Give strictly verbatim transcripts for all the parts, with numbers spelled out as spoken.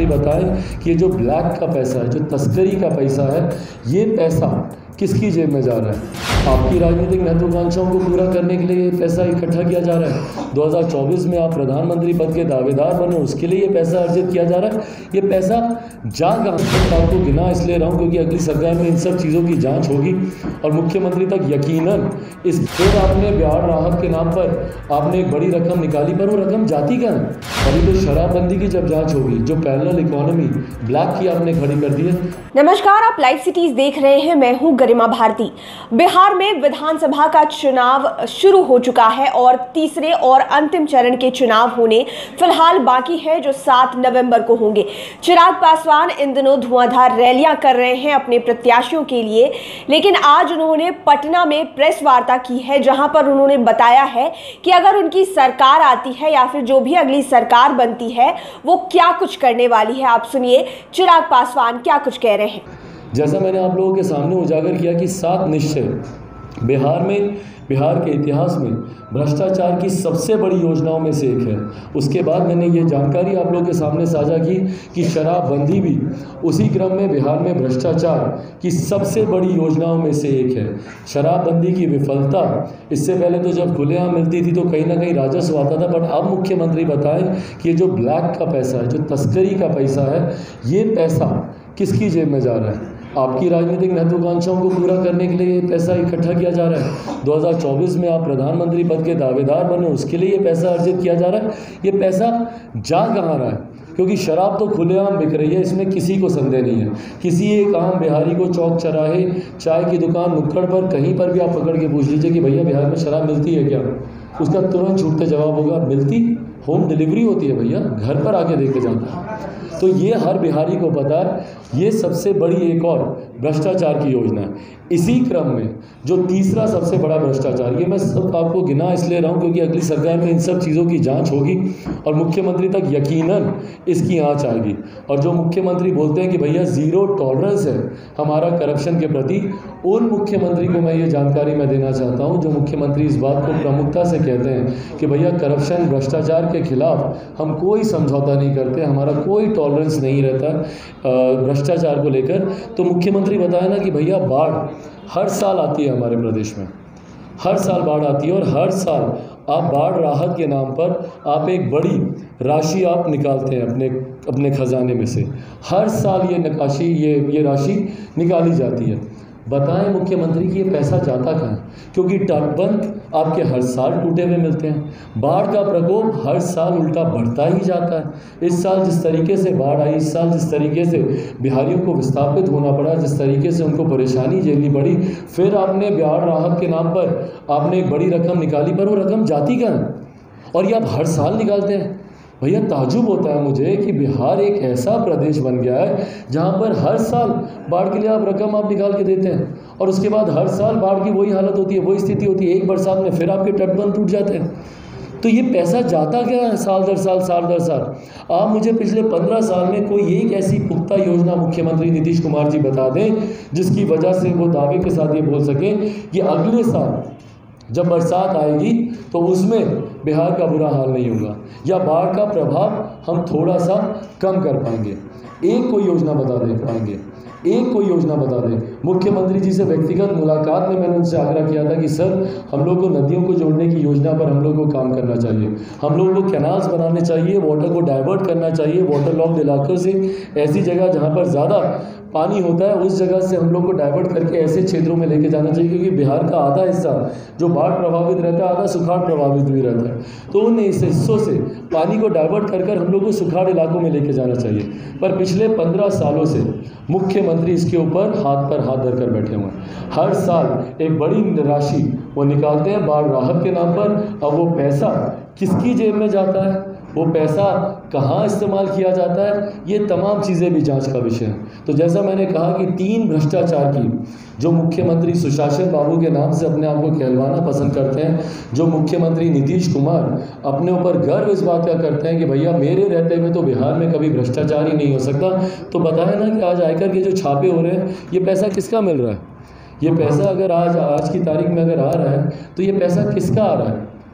मुख्यमंत्री बताएं कि ये जो ब्लैक का पैसा है, जो तस्करी का पैसा है, ये पैसा किसकी जेब में जा रहा है? आपकी राजनीतिक महत्वाकांक्षाओं को पूरा करने के लिए ये पैसा इकट्ठा किया जा रहा है। दो हज़ार चौबीस में आप प्रधानमंत्री पद के दावेदार बने, उसके लिए ये पैसा अर्जित किया जा रहा है। ये पैसा जा कहाँ तक आपको गिना इसलिए रहा हूँ क्योंकि अगली सरकार में इन सब चीज़ों की जांच होगी और मुख्यमंत्री तक यकीनन इस फिर आपने बिहार राहत के नाम पर आपने एक बड़ी रकम निकाली, पर वो रकम जाती कहाँ है? अभी तो शराबबंदी की जब जाँच होगी, जो पैरेलल इकोनॉमी ब्लैक की आपने खड़ी कर दी है। नमस्कार, आप लाइव सिटीज देख रहे हैं। मैं हूं गरिमा भारती। बिहार में विधानसभा का चुनाव शुरू हो चुका है और तीसरे और अंतिम चरण के चुनाव होने फिलहाल बाकी है, जो सात नवंबर को होंगे। चिराग पासवान इन दिनों धुआंधार रैलियां कर रहे हैं अपने प्रत्याशियों के लिए, लेकिन आज उन्होंने पटना में प्रेस वार्ता की है, जहां पर उन्होंने बताया है कि अगर उनकी सरकार आती है या फिर जो भी अगली सरकार बनती है वो क्या कुछ करने वाली है। आप सुनिए चिराग पासवान क्या कुछ कह रहे हैं। जैसा मैंने आप लोगों के सामने उजागर किया कि सात निश्चय बिहार में, बिहार के इतिहास में भ्रष्टाचार की सबसे बड़ी योजनाओं में से एक है। उसके बाद मैंने ये जानकारी आप लोगों के सामने साझा की कि शराबबंदी भी उसी क्रम में बिहार में भ्रष्टाचार की सबसे बड़ी योजनाओं में से एक है। शराबबंदी की विफलता, इससे पहले तो जब खुलेआम मिलती थी तो कहीं ना कहीं राजस्व आता था, बट अब मुख्यमंत्री बताएं कि ये जो ब्लैक का पैसा है, जो तस्करी का पैसा है, ये पैसा किसकी जेब में जा रहा है? आपकी राजनीतिक महत्वाकांक्षाओं को पूरा करने के लिए ये पैसा इकट्ठा किया जा रहा है। दो हज़ार चौबीस में आप प्रधानमंत्री पद के दावेदार बने, उसके लिए ये पैसा अर्जित किया जा रहा है। ये पैसा जा कहाँ रहा है? क्योंकि शराब तो खुलेआम बिक रही है, इसमें किसी को संदेह नहीं है। किसी एक आम बिहारी को चौक चौराहे, चाय की दुकान, नुक्कड़ पर, कहीं पर भी आप पकड़ के पूछ लीजिए कि भैया बिहार में शराब मिलती है क्या, उसका तुरंत छूटते जवाब होगा, मिलती, होम डिलीवरी होती है भैया, घर पर आके देके जाता है। तो ये हर बिहारी को पता है। ये सबसे बड़ी एक और भ्रष्टाचार की योजना है। इसी क्रम में जो तीसरा सबसे बड़ा भ्रष्टाचार, ये मैं सब आपको गिना इसलिए रहा हूँ क्योंकि अगली सरकार में इन सब चीज़ों की जांच होगी और मुख्यमंत्री तक यकीनन इसकी आंच आएगी। और जो मुख्यमंत्री बोलते हैं कि भैया ज़ीरो टॉलरेंस है हमारा करप्शन के प्रति, उन मुख्यमंत्री को मैं ये जानकारी मैं देना चाहता हूँ, जो मुख्यमंत्री इस बात को प्रमुखता से कहते हैं कि भैया करप्शन, भ्रष्टाचार के खिलाफ हम कोई समझौता नहीं करते, हमारा कोई टॉलरेंस नहीं रहता भ्रष्टाचार को लेकर। तो मुख्यमंत्री बताया ना कि भैया बाढ़ हर साल आती है हमारे प्रदेश में, हर साल बाढ़ आती है और हर साल आप बाढ़ राहत के नाम पर आप एक बड़ी राशि आप निकालते हैं अपने अपने खजाने में से। हर साल ये नकाशी ये ये राशि निकाली जाती है। बताएं मुख्यमंत्री कि ये पैसा जाता कहाँ है? क्योंकि तटबंध आपके हर साल टूटे हुए मिलते हैं। बाढ़ का प्रकोप हर साल उल्टा बढ़ता ही जाता है। इस साल जिस तरीके से बाढ़ आई, इस साल जिस तरीके से बिहारियों को विस्थापित होना पड़ा, जिस तरीके से उनको परेशानी झेलनी पड़ी, फिर आपने बिहार राहत के नाम पर आपने एक बड़ी रकम निकाली, पर वो रकम जाती कहाँ है? और ये आप हर साल निकालते हैं। भैया ताज्जुब होता है मुझे कि बिहार एक ऐसा प्रदेश बन गया है जहाँ पर हर साल बाढ़ के लिए आप रकम आप निकाल के देते हैं और उसके बाद हर साल बाढ़ की वही हालत होती है, वही स्थिति होती है। एक बरसात में फिर आपके तटबंध टूट जाते हैं। तो ये पैसा जाता क्या है साल दर साल साल दर साल? आप मुझे पिछले पंद्रह साल में कोई एक ऐसी पुख्ता योजना मुख्यमंत्री नीतीश कुमार जी बता दें जिसकी वजह से वो दावे के साथ ये बोल सकें कि अगले साल जब बरसात आएगी तो उसमें बिहार का बुरा हाल नहीं होगा या बाढ़ का प्रभाव हम थोड़ा सा कम कर पाएंगे। एक कोई योजना बता दे पाएंगे, एक कोई योजना बता दें। मुख्यमंत्री जी से व्यक्तिगत मुलाकात में मैंने उनसे आग्रह किया था कि सर हम लोग को नदियों को जोड़ने की योजना पर हम लोग को काम करना चाहिए, हम लोग को कैनाल्स बनाने चाहिए, वाटर को डाइवर्ट करना चाहिए, वाटर लॉक्ड इलाकों से ऐसी जगह जहाँ पर ज़्यादा पानी होता है उस जगह से हम लोग को डाइवर्ट करके ऐसे क्षेत्रों में लेके जाना चाहिए, क्योंकि बिहार का आधा हिस्सा जो बाढ़ प्रभावित रहता है, आधा सुखाड़ प्रभावित भी रहता है। तो उन इस हिस्सों से पानी को डाइवर्ट कर कर हम लोग को सुखाड़ इलाकों में लेके जाना चाहिए। पर पिछले पंद्रह सालों से मुख्यमंत्री इसके ऊपर हाथ पर हाथ धरकर बैठे हुए हैं। हर साल एक बड़ी राशि वो निकालते हैं बाढ़ राहत के नाम पर। अब वो पैसा किसकी जेब में जाता है, वो पैसा कहाँ इस्तेमाल किया जाता है, ये तमाम चीज़ें भी जांच का विषय है। तो जैसा मैंने कहा कि तीन भ्रष्टाचार की जो मुख्यमंत्री सुशासन बाबू के नाम से अपने आप को कहलवाना पसंद करते हैं, जो मुख्यमंत्री नीतीश कुमार अपने ऊपर गर्व इस बात का करते हैं कि भैया मेरे रहते हुए तो बिहार में कभी भ्रष्टाचार ही नहीं हो सकता, तो बताया ना कि आज आयकर के जो छापे हो रहे हैं ये पैसा किसका मिल रहा है? ये पैसा अगर आज आज की तारीख में अगर आ रहा है तो ये पैसा किसका आ रहा है?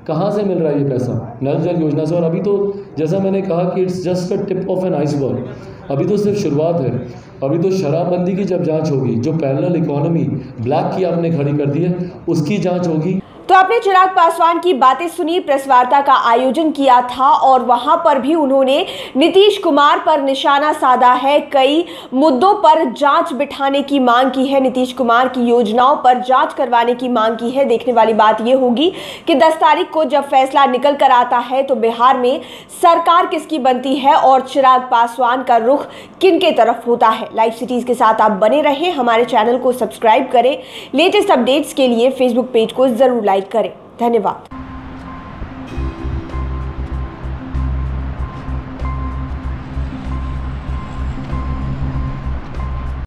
कहाँ से मिल रहा है ये पैसा नल जल योजना से। और अभी तो जैसा मैंने कहा कि it's just a tip of an iceberg, अभी तो सिर्फ शुरुआत है। अभी तो शराबबंदी की जब जांच होगी, जो पैरेलल इकोनॉमी ब्लैक की आपने खड़ी कर दी है, उसकी जांच होगी। तो आपने चिराग पासवान की बातें सुनी, प्रेस वार्ता का आयोजन किया था और वहां पर भी उन्होंने नीतीश कुमार पर निशाना साधा है। कई मुद्दों पर जांच बिठाने की मांग की है, नीतीश कुमार की योजनाओं पर जांच करवाने की मांग की है। देखने वाली बात यह होगी कि दस तारीख को जब फैसला निकल कर आता है तो बिहार में सरकार किसकी बनती है और चिराग पासवान का रुख किन के तरफ होता है। लाइव सिटीज के साथ आप बने रहें, हमारे चैनल को सब्सक्राइब करें। लेटेस्ट अपडेट्स के लिए फेसबुक पेज को जरूर लाइक करें। धन्यवाद।